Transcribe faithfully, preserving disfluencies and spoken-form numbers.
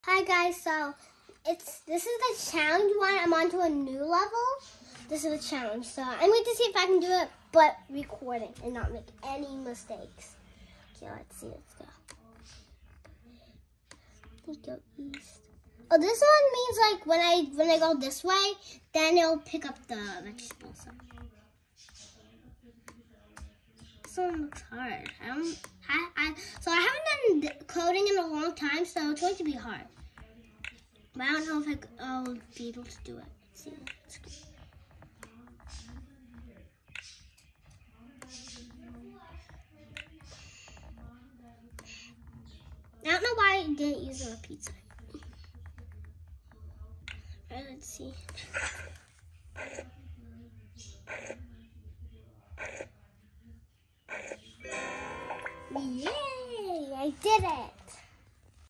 Hi guys, so it's this is the challenge one. I'm on to a new level. This is a challenge, so I'm going to see if I can do it, but recording and not make any mistakes. Okay, let's see. Let's go. Let's go east. Oh, this one means like when I when I go this way, then it'll pick up the vegetables. This one looks hard. I don't. I, I so I haven't done coding in a long time, so it's going to be hard. But I don't know if I, I'll be able to do it. Let's see. Let's go. I don't know why I didn't use a repeat sign. Alright, let's see. Yay! I did it!